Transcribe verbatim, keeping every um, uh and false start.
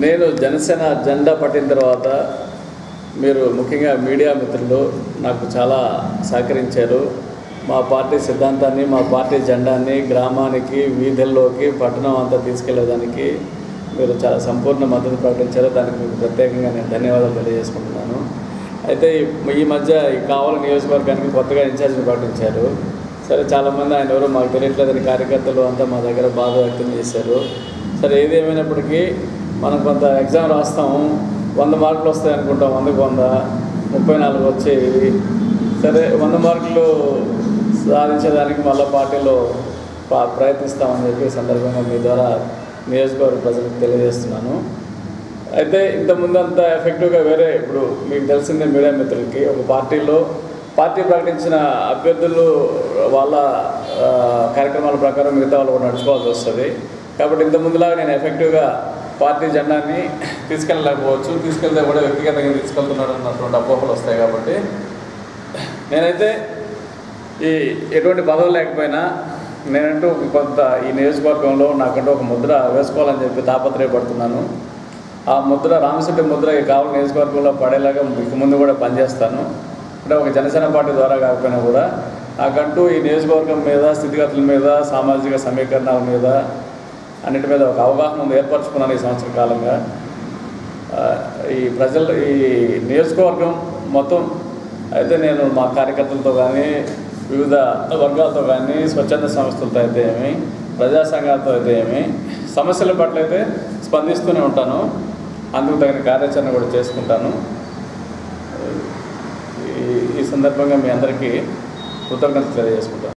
నేను జనసేన జెండా పట్టిన తర్వాత మీరు ముఖ్యంగా మీడియా మిత్రులు నాకు చాలా సహకరించారు. మా పార్టీ సిద్ధాంతాన్ని, మా పార్టీ జెండాన్ని గ్రామానికి, వీధుల్లోకి, పట్టణం అంతా తీసుకెళ్లేదానికి మీరు చాలా సంపూర్ణ మద్దతు ప్రకటించారు. దానికి మీకు ప్రత్యేకంగా నేను ధన్యవాదాలు తెలియజేసుకుంటున్నాను. అయితే ఈ మధ్య ఈ కావలి నియోజకవర్గానికి కొత్తగా ఇన్ఛార్జిని ప్రకటించారు. సరే, చాలామంది ఆయన ఎవరో మాకు తెలియట్లేదని కార్యకర్తలు అంతా మా దగ్గర బాధ వ్యక్తం చేశారు. సరే, ఏది ఏమైనప్పటికీ మనం కొంత ఎగ్జామ్ రాస్తాం, వంద మార్కులు వస్తాయి అనుకుంటాం, వందకు వంద ముప్పై నాలుగు వచ్చేవి. సరే, వంద మార్కులు సాధించేదానికి మళ్ళీ పార్టీలో ప్రయత్నిస్తామని చెప్పి సందర్భంగా మీ ద్వారా నియోజకవర్గ ప్రజలకు తెలియజేస్తున్నాను. అయితే ఇంతకుముందు అంత ఎఫెక్టివ్గా వేరే, ఇప్పుడు మీకు తెలిసిందే మీడియా మిత్రులకి, ఒక పార్టీలో పార్టీ ప్రకటించిన అభ్యర్థులు వాళ్ళ కార్యక్రమాల ప్రకారం మిగతా వాళ్ళు కూడా నడుచుకోవాల్సి వస్తుంది. కాబట్టి ఇంతకుముందులాగా నేను ఎఫెక్టివ్గా పార్టీ జెండాని తీసుకెళ్ళలేకపోవచ్చు, తీసుకెళ్తే కూడా వ్యక్తిగతంగా తీసుకెళ్తున్నాడు అన్నటువంటి అపోహలు వస్తాయి. కాబట్టి నేనైతే ఈ ఎటువంటి పదవులు లేకపోయినా నేనంటూ కొంత ఈ నియోజకవర్గంలో నాకంటూ ఒక ముద్ర వేసుకోవాలని చెప్పి తాపత్రయపడుతున్నాను. ఆ ముద్ర, రామశెట్టి ముద్ర ఈ కావలి నియోజకవర్గంలో పడేలాగా ఇక ముందు కూడా పనిచేస్తాను. అంటే ఒక జనసేన పార్టీ ద్వారా కాకపోయినా కూడా నాకంటూ ఈ నియోజకవర్గం మీద, స్థితిగతుల మీద, సామాజిక సమీకరణాల మీద, అన్నిటి మీద ఒక అవగాహన ఉంది, ఏర్పరచుకున్నాను ఈ సంవత్సర కాలంగా. ఈ ప్రజలు, ఈ నియోజకవర్గం మొత్తం అయితే నేను మా కార్యకర్తలతో కానీ, వివిధ వర్గాలతో కానీ, స్వచ్ఛంద సంస్థలతో అయితే ఏమి, ప్రజా సంఘాలతో అయితే ఏమి, సమస్యల పట్ల అయితే స్పందిస్తూనే ఉంటాను. అందుకు తగిన కార్యాచరణ కూడా చేసుకుంటాను. ఈ ఈ సందర్భంగా మీ అందరికీ కృతజ్ఞతలు తెలియజేసుకుంటాను.